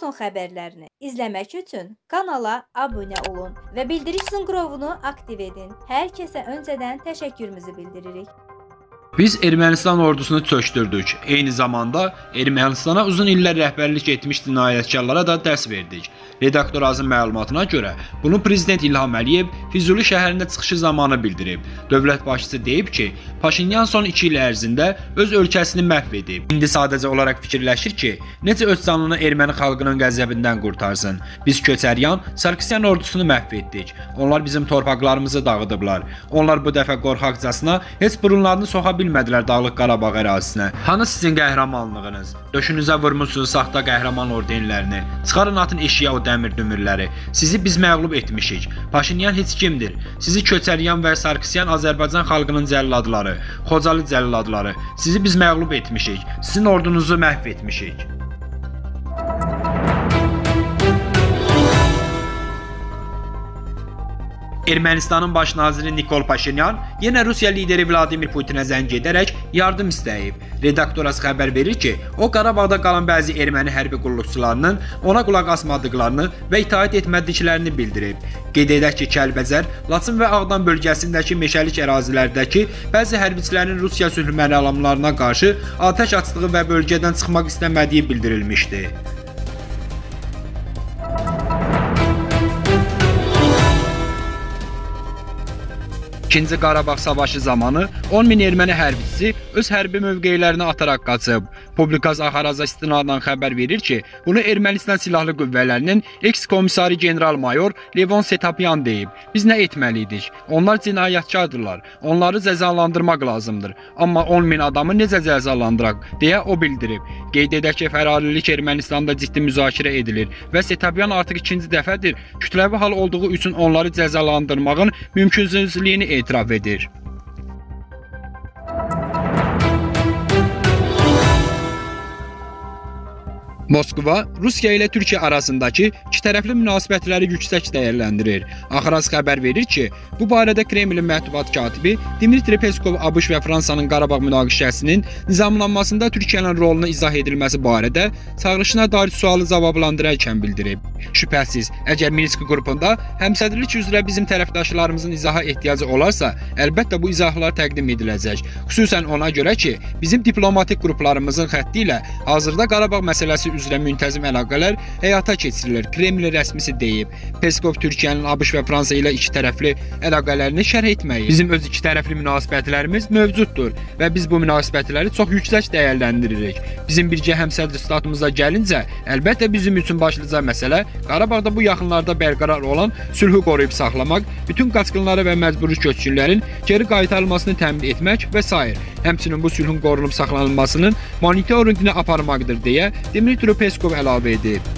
son xəbərlərini izləmək üçün kanala abunə olun və bildiriş zınqırovunu aktiv edin. Hər kəsə öncədən təşəkkürümüzü bildiririk. Biz Ermənistan ordusunu çökdürdük. Eyni zamanda Ermənistana uzun illər rəhbərlik etmiş cinayətkarlara da dərs verdik. Redaktorazın məlumatına görə bunu Prezident İlham Əliyev Füzuli şəhərində çıxışı zamanı bildirib. Dövlət başçısı deyib ki, Paşinyan son 2 il ərzində öz ölkəsini məhv edib. İndi sadəcə olaraq fikirləşir ki, necə öz canını erməni xalqının qəzəbindən qurtarsın. Biz Köçəryan, Sarkisyan ordusunu məhv etdik. Onlar bizim torpaqlarımızı dağıdıblar. Onlar bu dəfə qorxaqcasına heç burunlarını soxa bilmədilər Dağlıq Qarabağ ərazisinə. Hanı sizin qəhrəmanlığınız? Döşünüzə vurmuşsunuz saxta qəhrəman ordenlərini. Çıxarın atın eşiyə o dəmir dümürləri. Sizi biz məğlub etmişik. Paşinyan heç kimdir. Sizi Köçəryan və Sarkisyan Azərbaycan xalqının cəlladları, Xocalı cəlladları. Sizi biz məğlub etmişik. Sizin ordunuzu məhv etmişik. Ermənistanın baş naziri Nikol Paşinyan yenə Rusiya lideri Vladimir Putinə zəng edərək yardım istəyib. Redaktorası xəbər verir ki, o Qarabağda qalan bəzi erməni hərbi qulluqçularının ona qulaq asmadıqlarını və itaat etmədiklərini bildirib. Qeyd edək ki, Kəlbəcər, Laçın və Ağdam bölgəsindəki meşəlik ərazilərdəki bəzi hərbiçilərin Rusiya sülh məramlarına qarşı atəş açdığı və bölgədən çıxmaq istəmədiyi bildirilmişdi. İkinci Qarabağ savaşı zamanı 10.000 erməni hərbiçisi öz hərbi mövqelərini ataraq qaçıb. Publikaz Axaraza istinadən xəbər verir ki, bunu Ermənistan Silahlı Qüvvələrinin eks-komissarı general-mayor Levon Setapyan deyib. Biz nə etməliydik? Onlar cinayətkardırlar. Onları cəzalandırmaq lazımdır. Amma 10.000 adamı necə cəzalandıraq? Deyə o bildirib. Qeyd edək ki, fərarilik Ermənistanda ciddi müzakirə edilir və Setapyan artıq ikinci dəfədir kütləvi hal olduğu üçün onları cəzalandırmağın mümkünsüzlüyünü etiraf edir. Moskva, Rusiya ilə Türkiyə arasındakı ikitərəfli münasibətləri yüksək dəyərləndirir. Axaraz xəbər verir ki, bu barədə Kremlin mətbuat katibi Dmitri Peskov ABŞ və Fransanın Qarabağ münaqişəsinin nizamlanmasında Türkiyənin rolunu izah edilməsi barədə çağırışına dair sualı cavablandırarkən bildirib. Şübhəsiz, əgər Minsk qrupunda həmsədrlik üzrə bizim tərəfdaşlarımızın izaha ehtiyacı olarsa, əlbəttə bu izahlar təqdim ediləcək. Xüsusən ona görə ki, bizim diplomatik qruplarımızın xətti ilə hazırda Qarabağ məsələsi üzrə müntəzim əlaqələr həyata keçirilir, Kreml rəsmisi deyib. Peskov Türkiyənin ABŞ və Fransa ilə ikitərəfli əlaqələrini şərh etməyib. Bizim öz ikitərəfli münasibətlərimiz mövcuddur və biz bu münasibətləri çox yüksək dəyərləndiririk. Bizim birgə həmsədr statımıza gəlincə, əlbəttə bizim üçün başlıca məsələ Qarabağda bu yaxınlarda bərqərar olan sülhü qoruyub saxlamaq, bütün qaçqınları və məcburi köçkünlərin geri qaytarılmasını təmin etmək və s. Həmçinin bu sülhün qorunub saxlanılmasının monitorinqini aparmaqdır deyə Dmitri Peskov əlavə edib.